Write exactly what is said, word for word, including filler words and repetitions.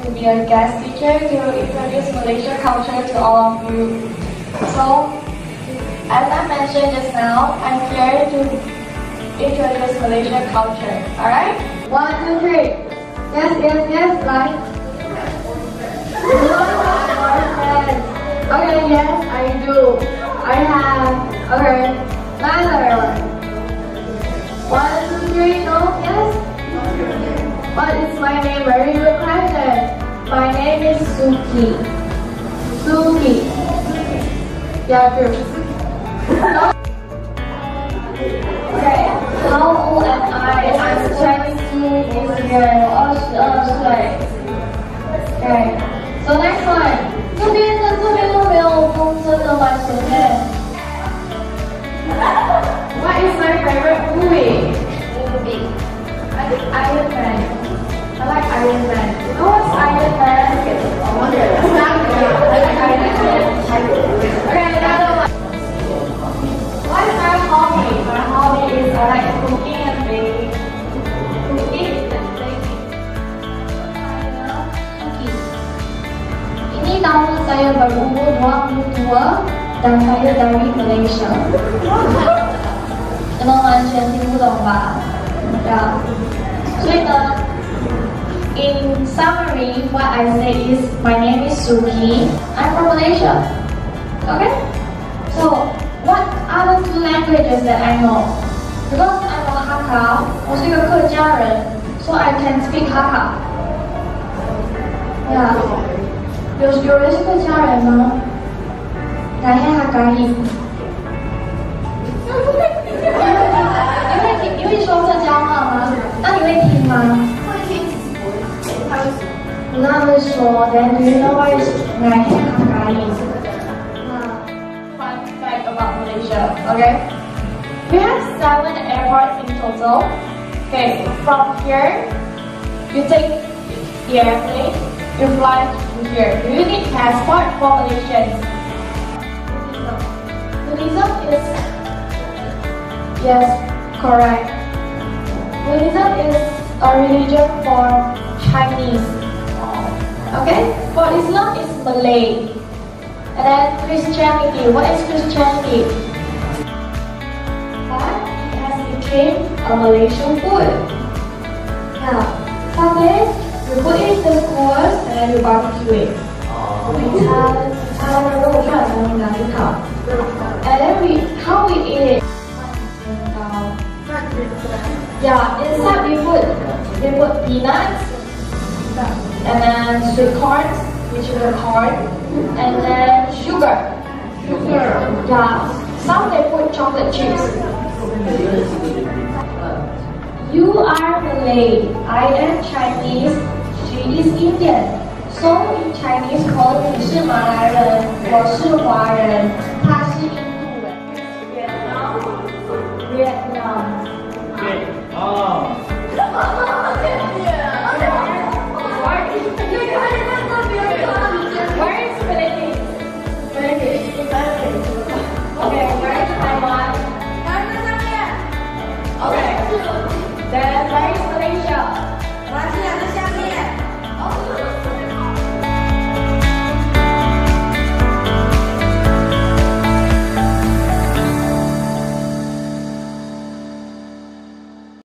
to be a guest teacher to introduce Malaysia culture to all of you. So, as I mentioned just now, I'm here to introduce Malaysia culture. Alright? One, two, three. Yes, yes, yes, like. Okay, yes, I do. I have. Okay, another one. One, two, three, no, yes. What is my name? Very good question. My name is Suki. Suki. Yeah, true. Okay, how old am I? I'm twenty-two this year. Okay, so next one. 这边的这边都没有风筝的吗？前面。What is my favorite movie? Movie. I think Iron Man. I like Iron Man. You know what's Iron Man? I wonder. I like Iron Man. Okay, another one. What is my hobby? My hobby is I like cooking and baking. Cooking and baking. Ini nama saya berumur dua puluh dua dan saya dari Malaysia. 你们完全听不懂吧？呀，所以呢。In summary, what I say is, my name is Suki. I'm from Malaysia. Okay? So, what are the two languages that I know? Because I'm a Hakka, 我是一个客家人 so I can speak Hakka. Yeah. 有有人是客家人吗？来听下咖喱。你会听？你会说客家话吗？那你会听吗？ Another so then do you know what is Nasi Hakka? Fun fact about Malaysia, okay? We have seven airports in total. Okay, from here, you take the airplane, you fly to here. Do you need passport for Malaysians? Buddhism is, yes, correct. Buddhism is a religion for Chinese. Okay, for Islam is Malay. And then Christianity, what is Christianity? But it has become a Malaysian food. Now, satay, you put it in the skewers and then you barbecue it. And then we, how we eat it? Yeah, inside we put, we put peanuts. And then sweet corn, which is a corn, and then sugar. Sugar. Yeah. Some they put chocolate chips. You are Malay. I am Chinese. She is Indian. So in Chinese called 你是马来人，我是华人，他是印度人。Vietnam. Vietnam. Where is Philippines? Philippines. Okay, where is Taiwan? Okay. Then where is Malaysia?